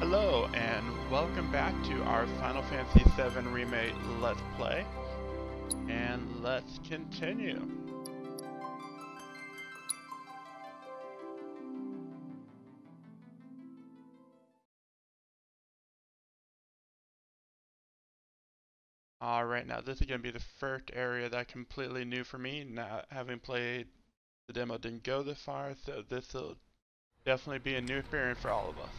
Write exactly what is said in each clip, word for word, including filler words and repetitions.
Hello and welcome back to our Final Fantasy seven Remake Let's Play. And let's continue. Alright, now this is going to be the first area that's completely new for me. Not having played the demo didn't go this far, so this will definitely be a new experience for all of us.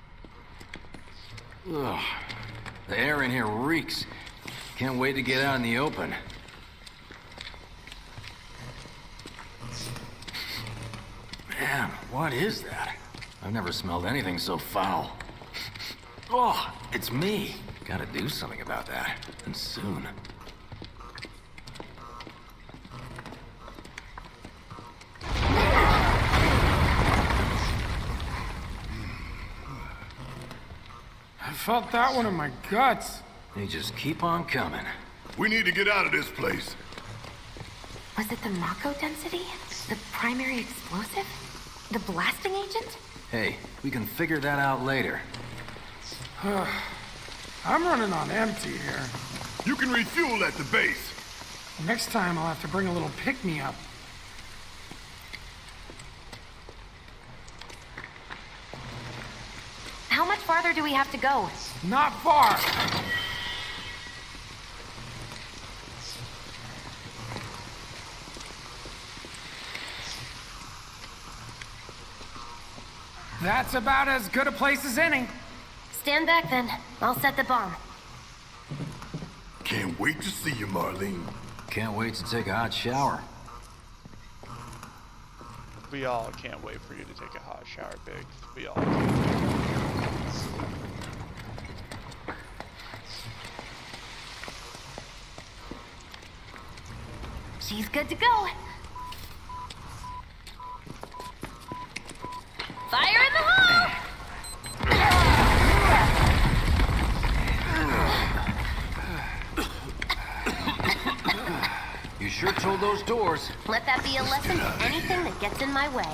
Ugh. The air in here reeks. Can't wait to get out in the open. Man, what is that? I've never smelled anything so foul. Oh, it's me. Gotta do something about that, and soon. I felt that one in my guts. They just keep on coming. We need to get out of this place. Was it the Mako density? The primary explosive? The blasting agent? Hey, we can figure that out later. I'm running on empty here. You can refuel at the base. Next time I'll have to bring a little pick-me-up. How much farther do we have to go? Not far. That's about as good a place as any. Stand back then. I'll set the bomb. Can't wait to see you, Marlene. Can't wait to take a hot shower. We all can't wait for you to take a hot shower, Biggs. We all can. She's good to go. Fire in the hole! You sure told those doors. Let that be a lesson to anything that gets in my way.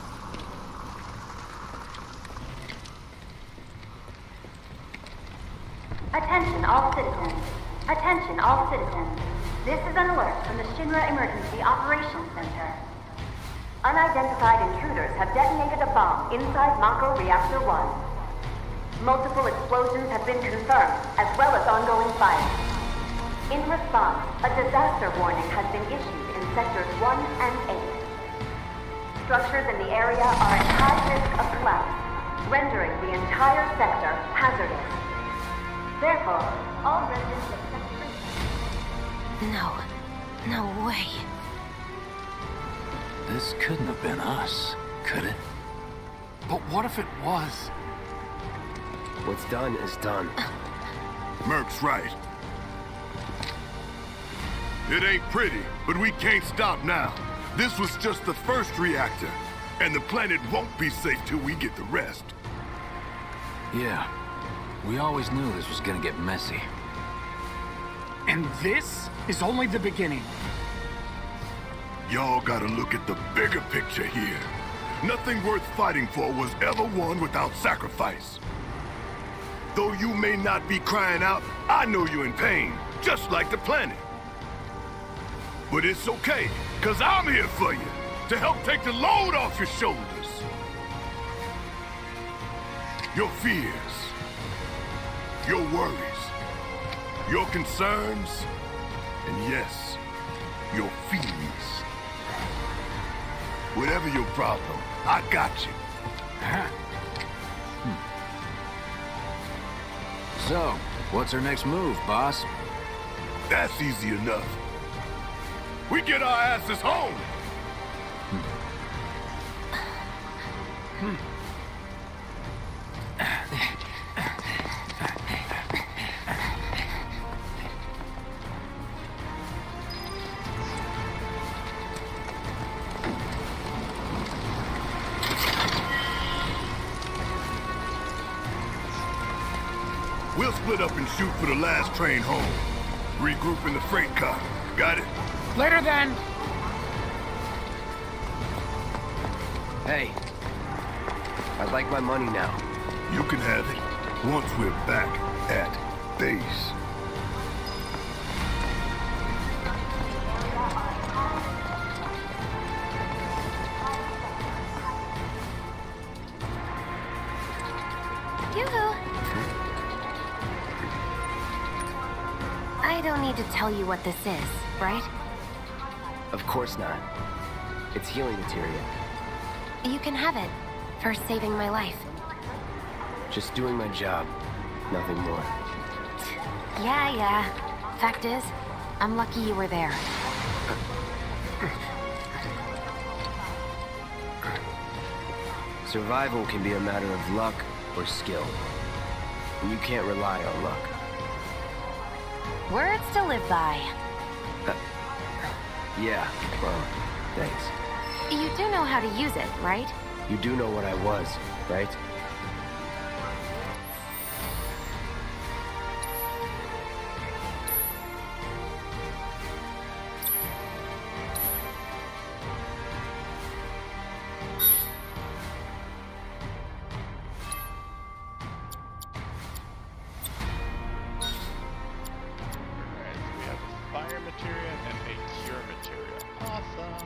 Attention all citizens. Attention all citizens. This is an alert from the Shinra Emergency Operations Center. Unidentified intruders have detonated a bomb inside Mako Reactor one. Multiple explosions have been confirmed, as well as ongoing fire. In response, a disaster warning has been issued in Sectors one and eight. Structures in the area are at high risk of collapse, rendering the entire sector hazardous. Therefore, all residents of Sector... No. No way. This couldn't have been us, could it? But what if it was? What's done is done. Merc's right. It ain't pretty, but we can't stop now. This was just the first reactor, and the planet won't be safe till we get the rest. Yeah. We always knew this was gonna get messy. And this is only the beginning. Y'all gotta look at the bigger picture here. Nothing worth fighting for was ever won without sacrifice. Though you may not be crying out, I know you're in pain, just like the planet. But it's okay, cause I'm here for you, to help take the load off your shoulders. Your fears, your worries, your concerns, and yes, your feelings. Whatever your problem, I got you. Hmm. So, what's our next move, boss? That's easy enough. We get our asses home! Hmm. We'll split up and shoot for the last train home. Regroup in the freight car. Got it? Later then. Hey, I'd like my money now. You can have it. once we're back at base. Yoo-hoo! I don't need to tell you what this is, right? Of course not. It's healing materia. You can have it for saving my life. Just doing my job, nothing more. Yeah, yeah. Fact is, I'm lucky you were there. Survival can be a matter of luck or skill. And you can't rely on luck. Words to live by. Uh, yeah, well, thanks. You do know how to use it, right? You do know what I was, right? Alright, so we have a fire materia and a cure materia. Awesome.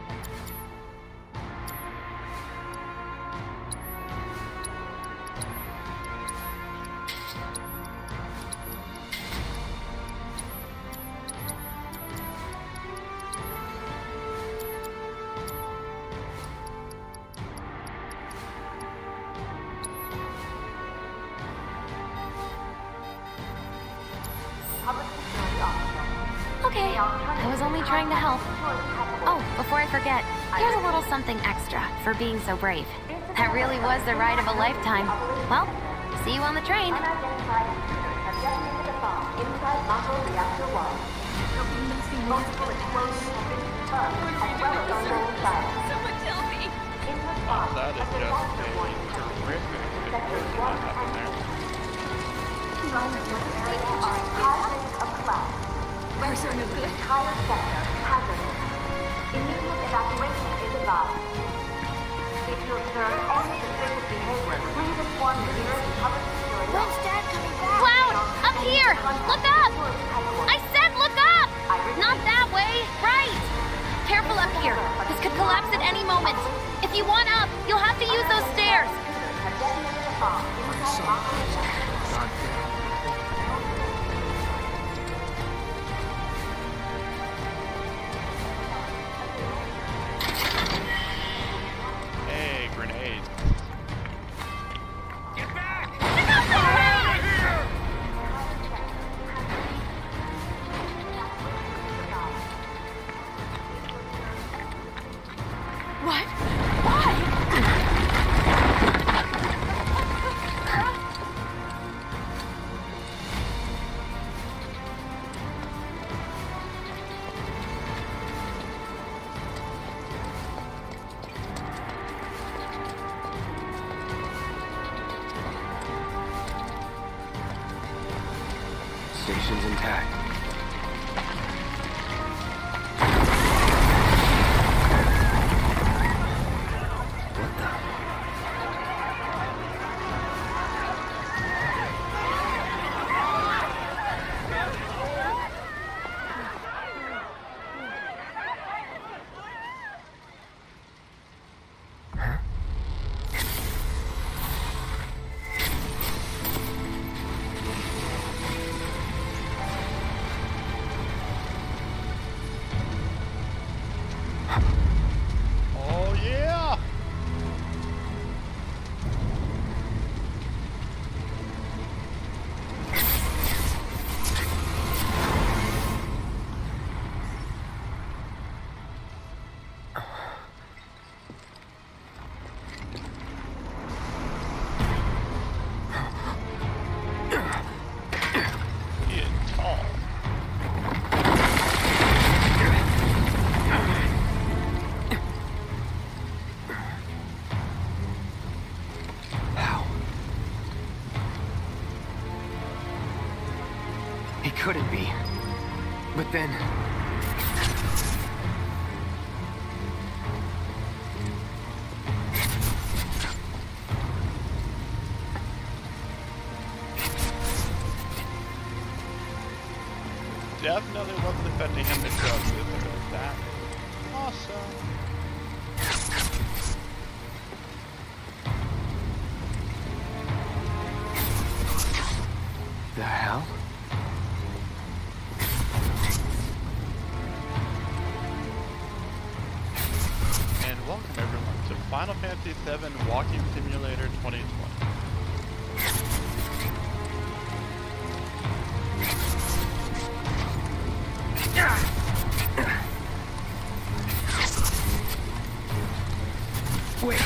Okay, I was only trying to help. Oh, before I forget, here's a little something extra for being so brave. That really was the ride of a lifetime. Well, see you on the train. Unidentified intruders have detonated a bomb inside Mako Reactor one. Multiple explosions have been confirmed, as well as ongoing fire. Someone tell me! In Oh, response, that is a just disaster a warning terrific Sector explosion one that happened there. Guns in this area are at high risk of collapse. Where's our no good? Entire sector hazardous. Immediate evacuation is advised. If you observe any suspicious behavior, please inform the nearest public security. When's Dad coming back? Cloud! Up here! Look up! I said look up! Not that way! Right! Careful up here. This could collapse at any moment. If you want up, you'll have to use those stairs. Have detonated a bomb inside Mako Reactor. Hey, grenades. What? Why? Station's intact. What the? Oh yeah! He is tall. How? He couldn't be. But then... definitely wasn't expecting him to show up with that. Awesome. The hell? And welcome everyone to Final Fantasy seven Walking Simulator twenty twenty. Wait.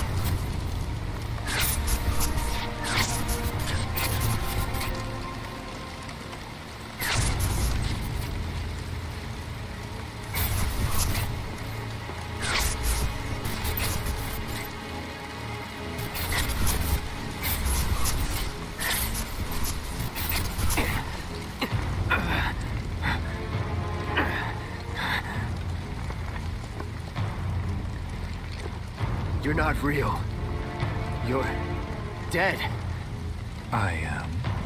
You're not real. You're dead. I am.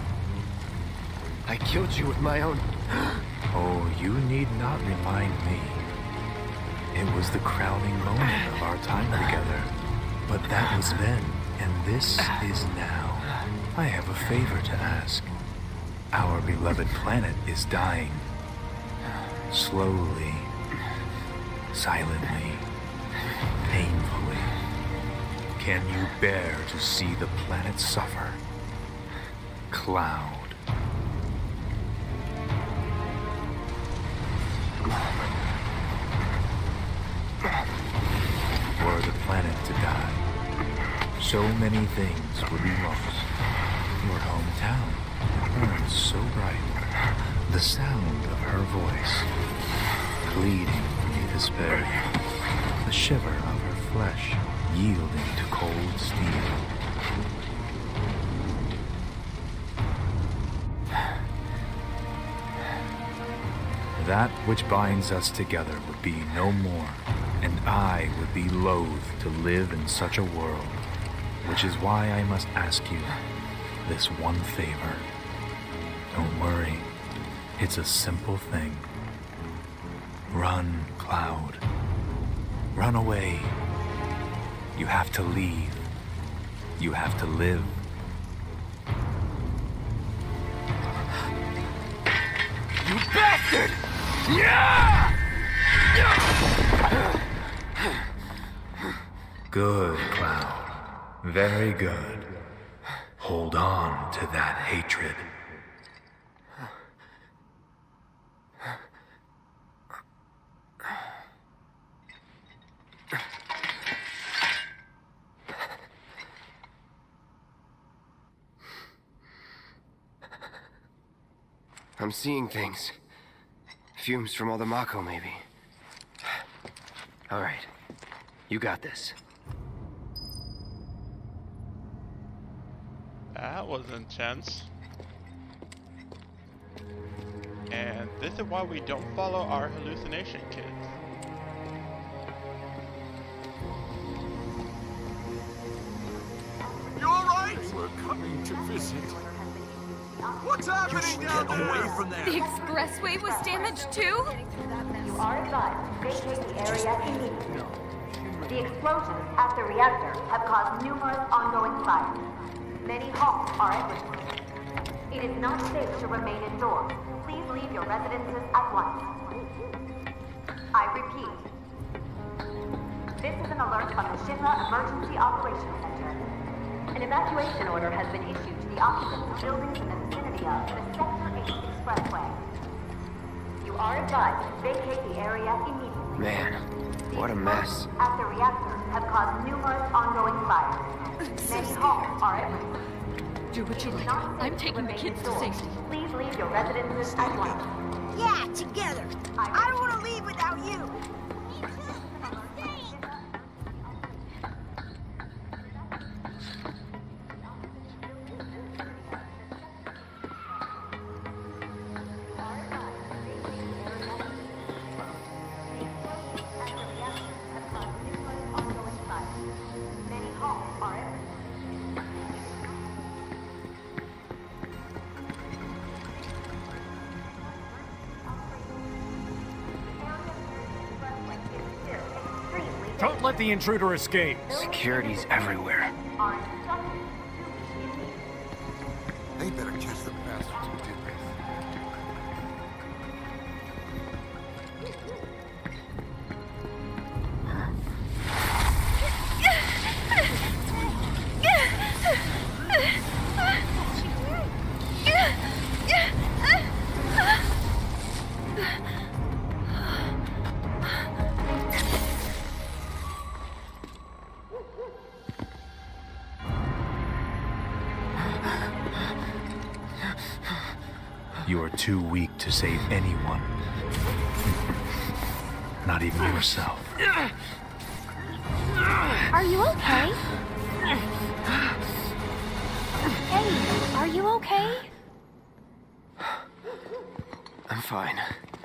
I killed you with my own... Oh, you need not remind me. It was the crowning moment of our time together. But that was then, and this is now. I have a favor to ask. Our beloved planet is dying. Slowly. Silently. Painfully. Can you bear to see the planet suffer? Cloud. Were the planet to die, so many things would be lost. Your hometown burns so bright. The sound of her voice, pleading for me to spare you. The shiver of her flesh, yielding to cold steel. That which binds us together would be no more, and I would be loath to live in such a world, which is why I must ask you this one favor. Don't worry, it's a simple thing. Run, Cloud. Run away. You have to leave. You have to live. You bastard! Yeah! Good, Cloud. Very good. Hold on to that hatred. I'm seeing things. Fumes from all the Mako, maybe. All right. You got this. That was intense. And this is why we don't follow our hallucination kids. You alright? We're coming to visit. What's happening down there? Away from there. The expressway was damaged too? You are advised to vacate the area immediately. The explosions at the reactor have caused numerous ongoing fires. Many homes are at risk. It is not safe to remain indoors. Please leave your residences at once. I repeat. This is an alert from the Shinra Emergency Operations Center. An evacuation order has been issued to the occupants of buildings in the vicinity of the Sector eight Expressway. You are advised to vacate the area immediately. Man, what a mess. At the reactor have caused numerous ongoing fires. Many homes are at risk. Do what you like. I'm taking the kids to safety. Please leave your residences at once. Yeah, together. I don't want to leave without you. let the intruder escape. Security's everywhere. They better catch the bastards who did this. You are too weak to save anyone. Not even yourself. Are you okay? Hey, are you okay? I'm fine.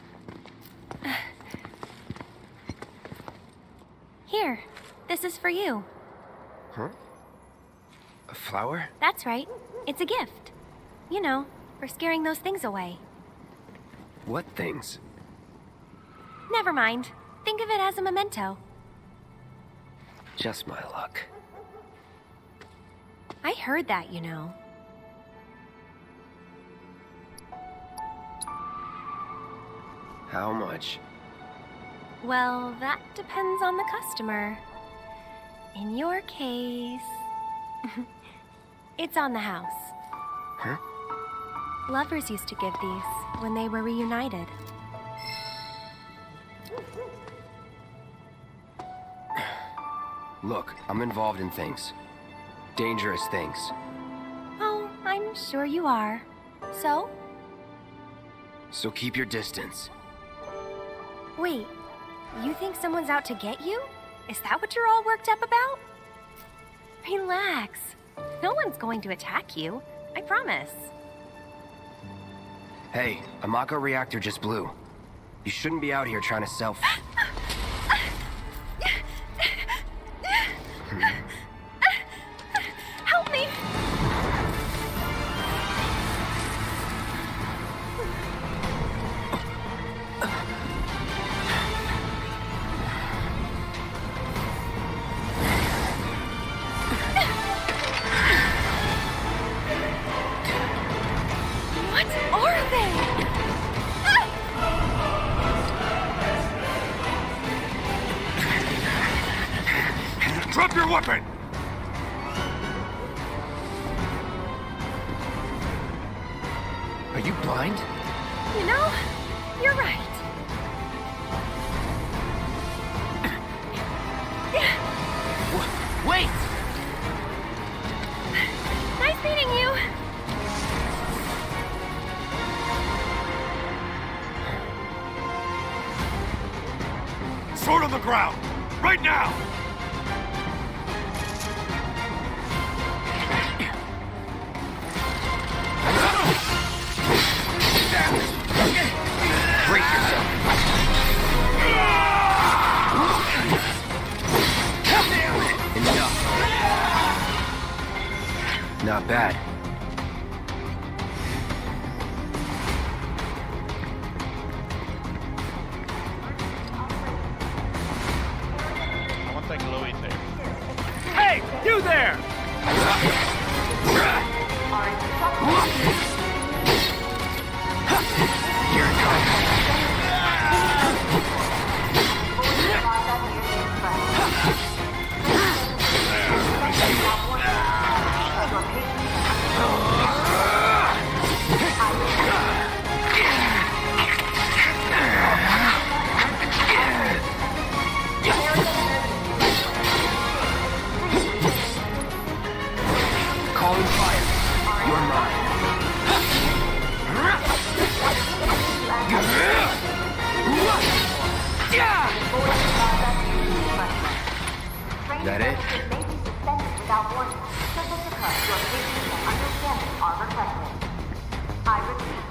Here, this is for you. Huh? A flower? That's right. It's a gift. You know, for scaring those things away. What things? Never mind. Think of it as a memento. Just my luck. I heard that, you know. How much? Well, that depends on the customer. In your case... it's on the house. Huh? Lovers used to give these when they were reunited. Look, I'm involved in things. Dangerous things. Oh, I'm sure you are. So? So keep your distance. Wait, you think someone's out to get you? Is that what you're all worked up about? Relax. No one's going to attack you. I promise. Hey, a Mako reactor just blew. You shouldn't be out here trying to self... Help me! What are they? Drop your weapon! Are you blind? You know, you're right. Wait! Nice meeting you. Sword on the ground! Right now! Brace yourself. Enough. Not bad. I want that glowy thing. Hey, you there! Here it comes. Calling fire. You're mine. That it? May be suspended without warning. Should this occur, your safety and understanding are requested. I repeat.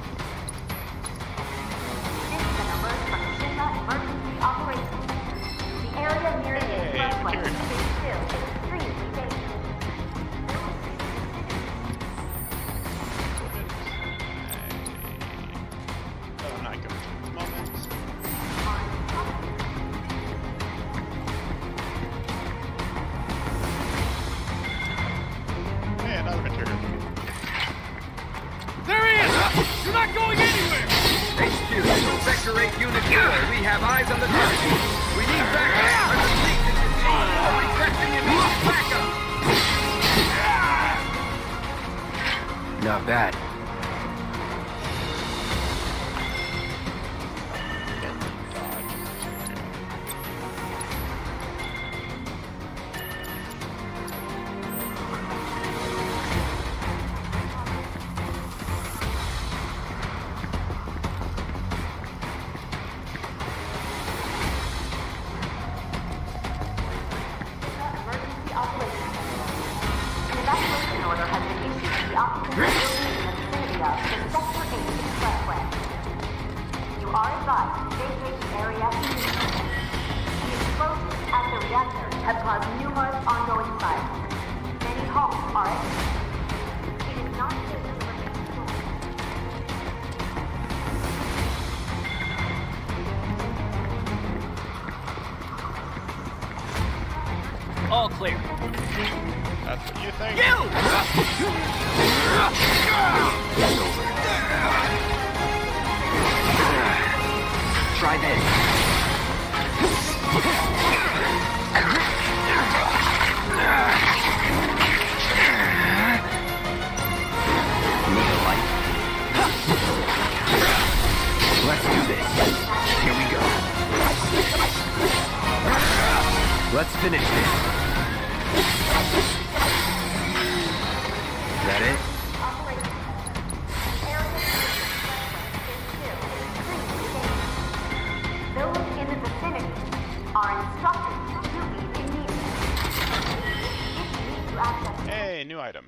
This is an alert from the Shinra Emergency Operations Center. The area near the expressway is still extremely dangerous. Oh, I'm not going to the moment. material. There he is! You're not going anywhere! H Q, Sector eight Unit four, we have eyes on the target. We need backup. There's a leak in the team. Requesting immediate backup. Not bad. All clear. That's what you think. You! It's over. Try this. Need a light? Let's do this. Here we go. Let's finish this. Is that it? Those in the vicinity are instructed to leave immediately. If you need to access Hey, new item.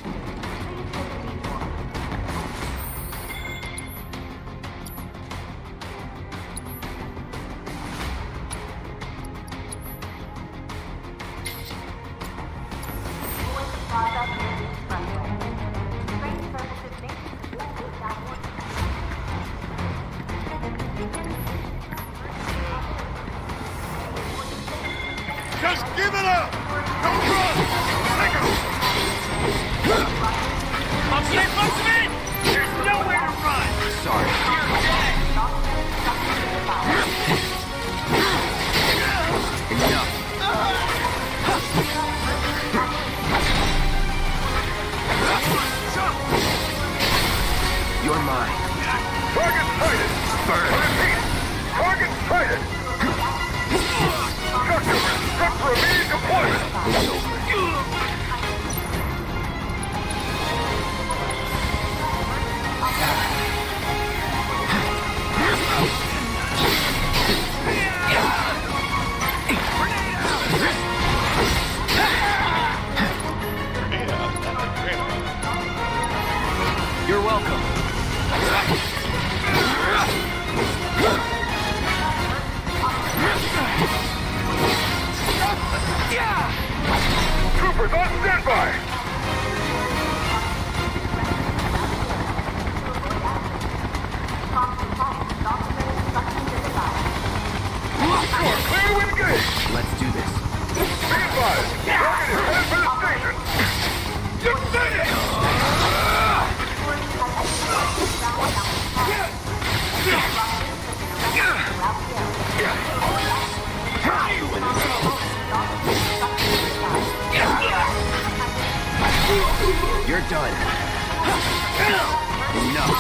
Just give it up! Don't run! Take it! Bumps in, bumps in! There's nowhere to run! Sorry. You're dead! Enough. You're mine. Target sighted! Burn. Repeat! Target sighted! Structure! Structure immediate deployment! It's over. You're welcome. Troopers on standby! You're clear to engage! Let's do this. Be advised! Target is headed for the station! Defend it! You're done. Enough.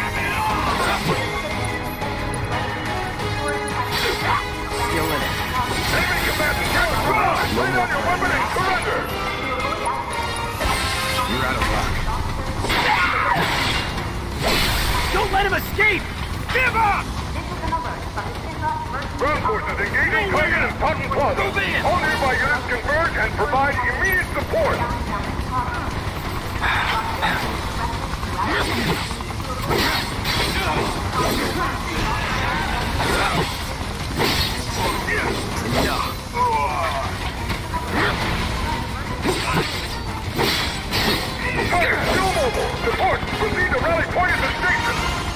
Still in it. Enemy combatants are withdrawn! Lay down your weapon and surrender! You're out of luck. Don't let him escape! Give up! Ground forces engaging target in Cotton Plaza. Move in! All nearby units converge and provide immediate support. Enough. Target still mobile. Support. Proceed to rally point at the station.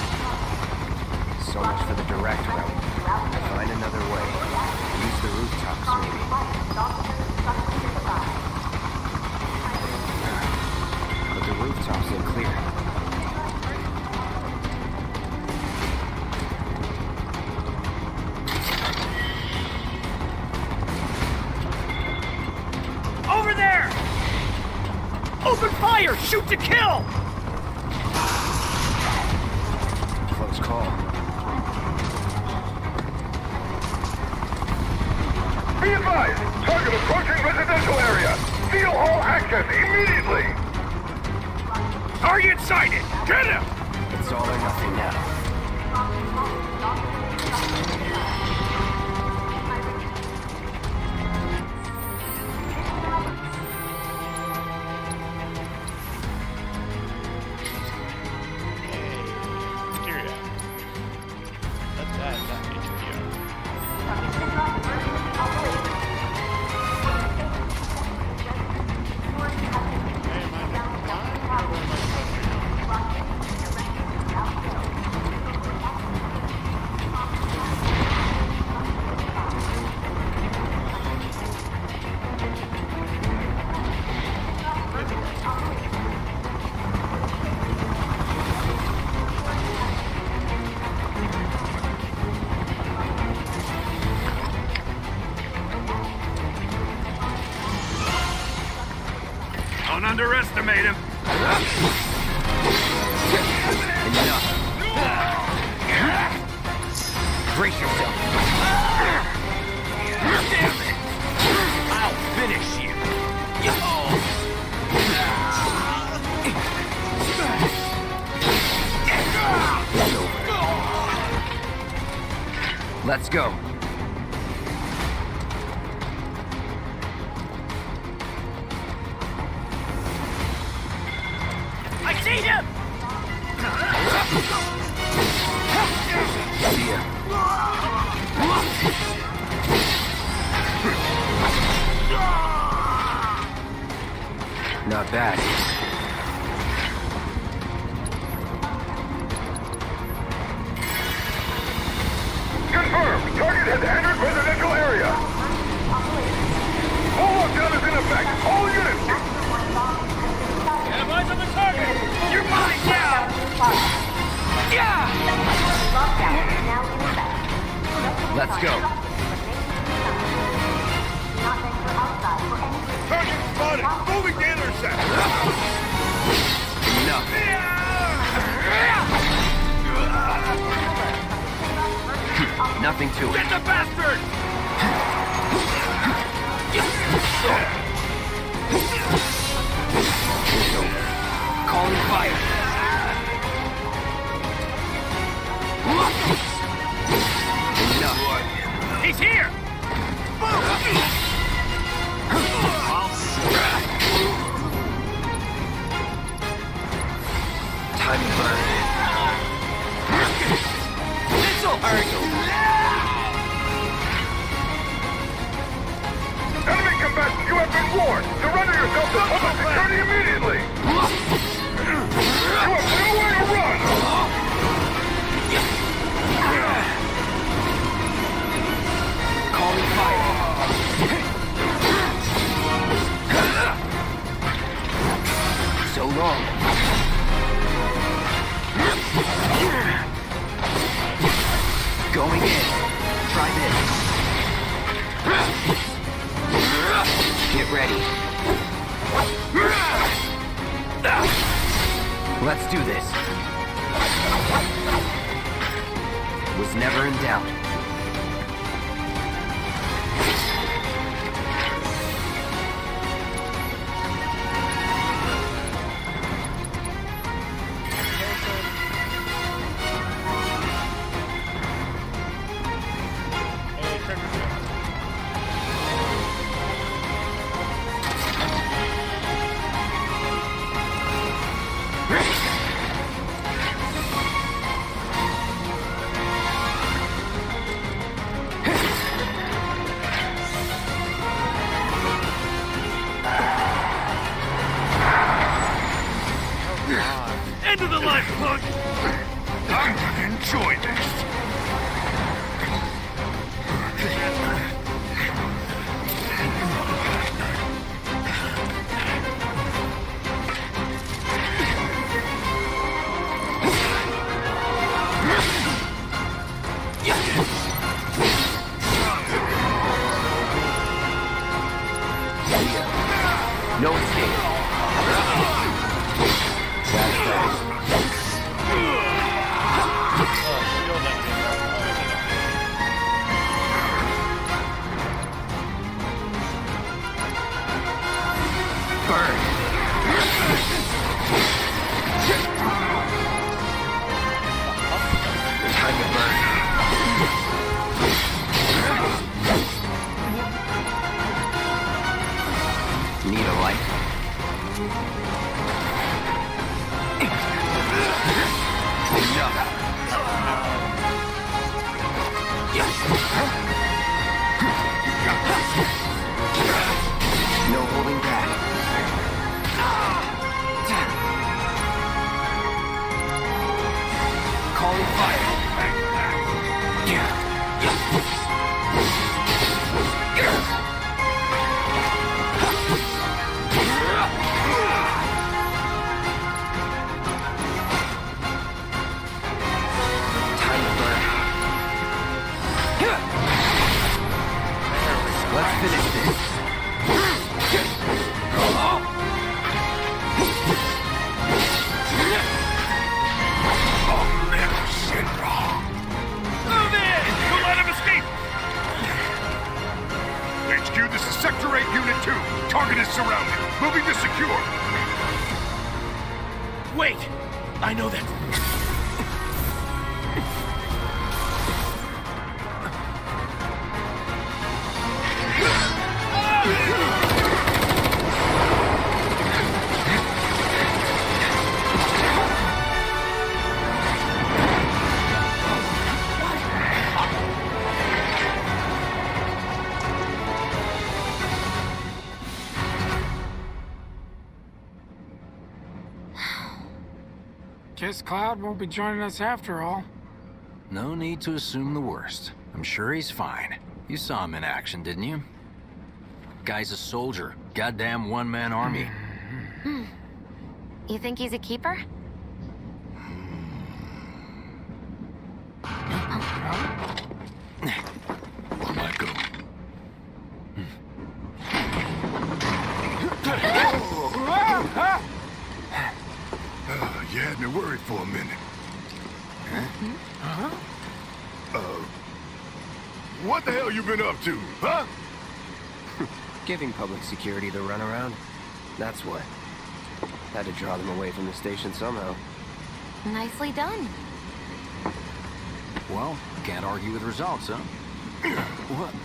So much for the direct route. Find another way. Use the rooftops, maybe. Shoot to kill! Close call. Be advised! Target approaching residential area! Seal all access immediately! Target sighted! Get him! It's all or nothing now. Don't underestimate him. Enough. Brace yourself. Damn it! I'll finish you. Let's go. I see him! See ya. Not bad. Confirmed! Target has entered residential area! Full lockdown is in effect! All units! Have eyes on the target! You're mine now! Yeah! Let's go. Target spotted! Moving to intercept! Enough. Nothing to it. Get the bastard! Calling fire. Enough. He's here! Time to burn. This'll hurt! Enemy combatants, you have been warned! Surrender yourself to public security immediately! You have nowhere to run! Calling fire. So long. Going in. Try this. Get ready. Let's do this. Was never in doubt. End of the line, punk! I'm gonna enjoy this! No escape. Wait! I know that. Guess Cloud won't be joining us after all. No need to assume the worst. I'm sure he's fine. You saw him in action, didn't you? Guy's a soldier. Goddamn one-man army. Hmm. You think he's a keeper? Let go. Uh, you had me worried for a minute. Huh? Uh, what the hell you been up to, huh? Giving public security the runaround. That's what. Had to draw them away from the station somehow. Nicely done. Well, can't argue with results, huh? What?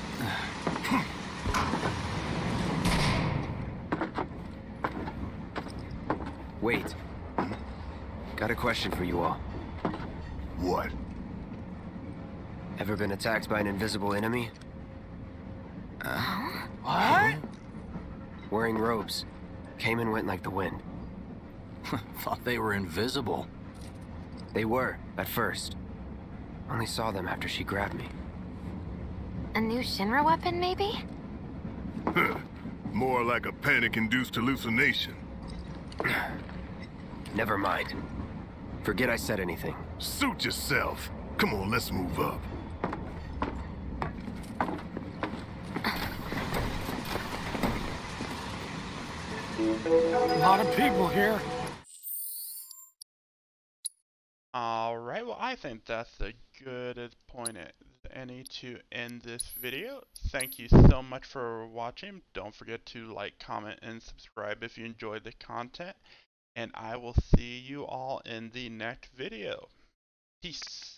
Wait. Got a question for you all. What? Ever been attacked by an invisible enemy? Uh, What? Wearing robes. Came and went like the wind. Thought they were invisible. They were, at first. Only saw them after she grabbed me. A new Shinra weapon, maybe? More like a panic-induced hallucination. Never mind. Forget I said anything. Suit yourself. Come on, let's move up. A lot of people here. Alright, well I think that's a good point at any to end this video. Thank you so much for watching. Don't forget to like, comment, and subscribe if you enjoyed the content. And I will see you all in the next video. Peace.